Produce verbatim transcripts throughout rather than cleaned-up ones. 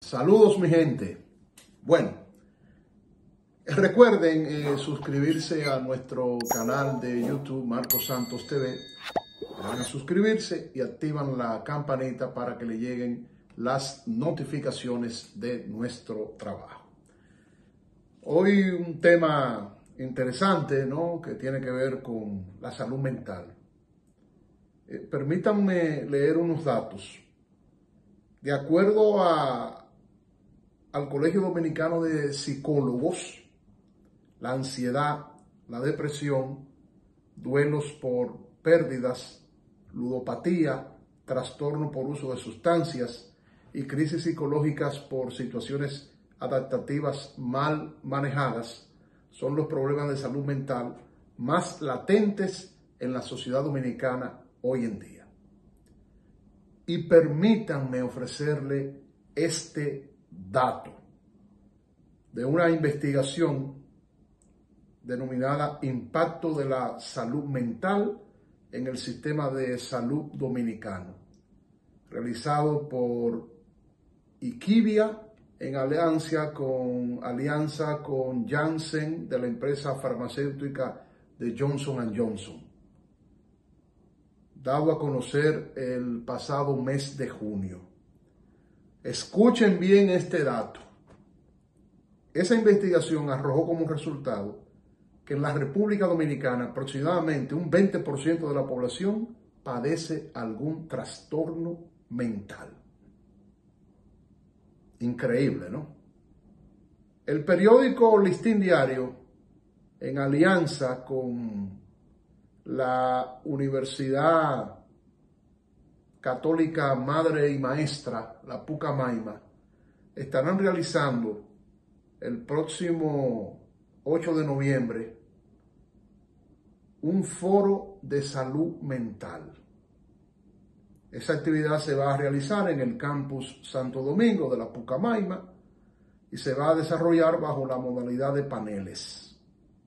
Saludos mi gente. Bueno, recuerden eh, suscribirse a nuestro canal de YouTube Marcos Santos T V. Van a suscribirse y activan la campanita para que le lleguen las notificaciones de nuestro trabajo. Hoy un tema interesante, ¿no?, que tiene que ver con la salud mental. Eh, permítanme leer unos datos. De acuerdo a al Colegio Dominicano de Psicólogos, la ansiedad, la depresión, duelos por pérdidas, ludopatía, trastorno por uso de sustancias y crisis psicológicas por situaciones adaptativas mal manejadas son los problemas de salud mental más latentes en la sociedad dominicana hoy en día. Y permítanme ofrecerle este dato de una investigación denominada Impacto de la Salud Mental en el Sistema de Salud Dominicano, realizado por IQVIA en alianza con, alianza con Janssen de la empresa farmacéutica de Johnson and Johnson, dado a conocer el pasado mes de junio. Escuchen bien este dato. Esa investigación arrojó como resultado que en la República Dominicana aproximadamente un veinte por ciento de la población padece algún trastorno mental. Increíble, ¿no? El periódico Listín Diario, en alianza con la Universidad Católica Madre y Maestra, la Pucamaima, estarán realizando el próximo ocho de noviembre un foro de salud mental. Esa actividad se va a realizar en el campus Santo Domingo de la Pucamaima y se va a desarrollar bajo la modalidad de paneles.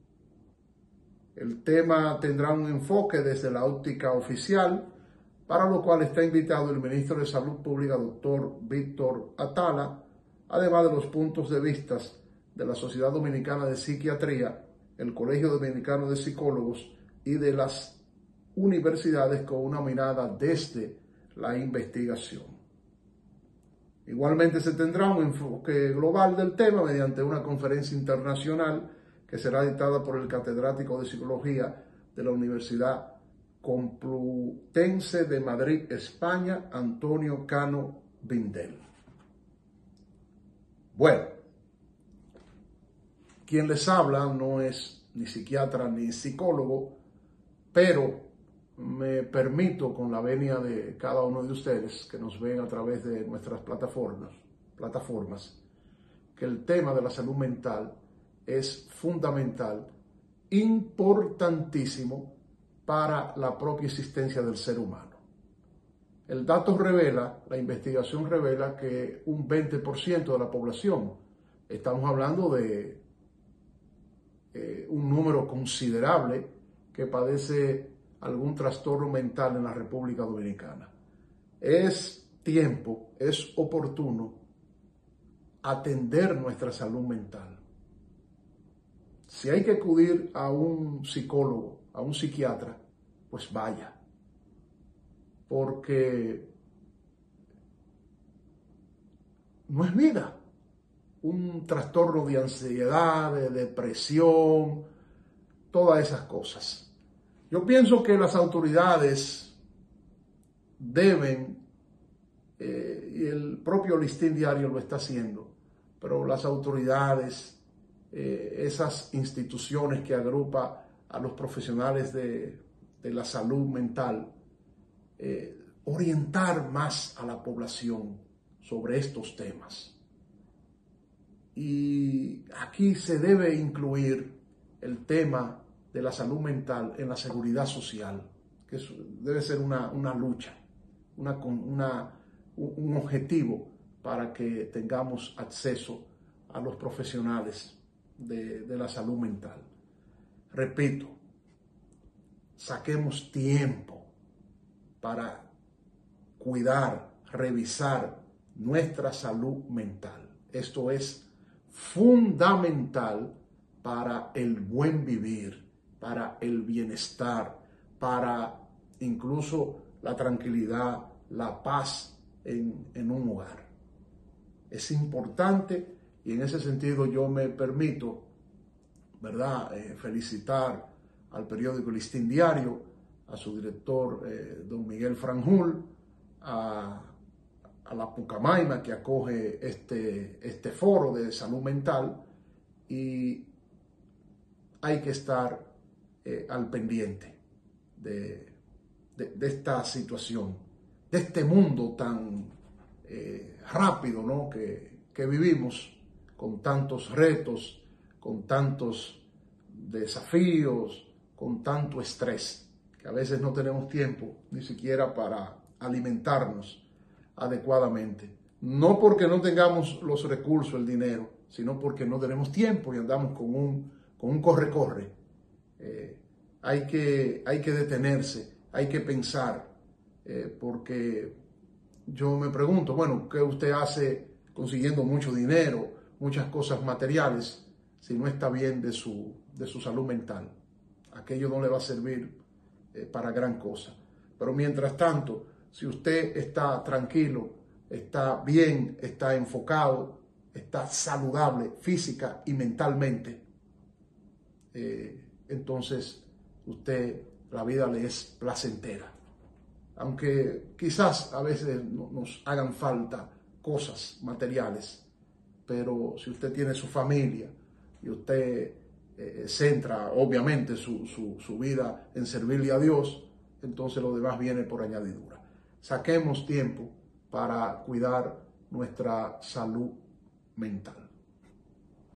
El tema tendrá un enfoque desde la óptica oficial, para lo cual está invitado el ministro de Salud Pública, doctor Víctor Atala, además de los puntos de vista de la Sociedad Dominicana de Psiquiatría, el Colegio Dominicano de Psicólogos y de las universidades con una mirada desde la investigación. Igualmente se tendrá un enfoque global del tema mediante una conferencia internacional que será dictada por el catedrático de Psicología de la Universidad Complutense de Madrid, España, Antonio Cano Bindel. Bueno, quien les habla no es ni psiquiatra ni psicólogo, pero me permito, con la venia de cada uno de ustedes que nos ven a través de nuestras plataformas, plataformas, que el tema de la salud mental es fundamental, importantísimo para la propia existencia del ser humano. El dato revela, la investigación revela que un veinte por ciento de la población, estamos hablando de eh, un número considerable que padece algún trastorno mental en la República Dominicana. Es tiempo, es oportuno atender nuestra salud mental. Si hay que acudir a un psicólogo, a un psiquiatra, pues vaya. Porque no es vida. Un trastorno de ansiedad, de depresión, todas esas cosas. Yo pienso que las autoridades deben, eh, y el propio Listín Diario lo está haciendo, pero las autoridades, eh, esas instituciones que agrupa a los profesionales de, de la salud mental, eh, orientar más a la población sobre estos temas. Y aquí se debe incluir el tema de la salud mental en la seguridad social, que debe ser una, una lucha, una, una, un objetivo para que tengamos acceso a los profesionales de, de la salud mental. Repito, saquemos tiempo para cuidar, revisar nuestra salud mental. Esto es fundamental para el buen vivir, para el bienestar, para incluso la tranquilidad, la paz en, en un hogar. Es importante y en ese sentido yo me permito, ¿verdad?, eh, felicitar al periódico Listín Diario, a su director, eh, don Miguel Franjul, a, a la Pucamaima que acoge este, este foro de salud mental, y hay que estar eh, al pendiente de, de, de esta situación, de este mundo tan eh, rápido, ¿no?, que, que vivimos, con tantos retos, con tantos desafíos, con tanto estrés, que a veces no tenemos tiempo ni siquiera para alimentarnos adecuadamente. No porque no tengamos los recursos, el dinero, sino porque no tenemos tiempo y andamos con un, con un corre-corre. Eh, hay que, hay que detenerse, hay que pensar, eh, porque yo me pregunto, bueno, ¿qué usted hace consiguiendo mucho dinero, muchas cosas materiales, si no está bien de su, de su salud mental? Aquello no le va a servir eh, para gran cosa. Pero mientras tanto, si usted está tranquilo, está bien, está enfocado, está saludable física y mentalmente, eh, entonces usted, la vida le es placentera. Aunque quizás a veces nos hagan falta cosas materiales, pero si usted tiene su familia y usted eh, centra obviamente su, su, su vida en servirle a Dios, entonces lo demás viene por añadidura. Saquemos tiempo para cuidar nuestra salud mental.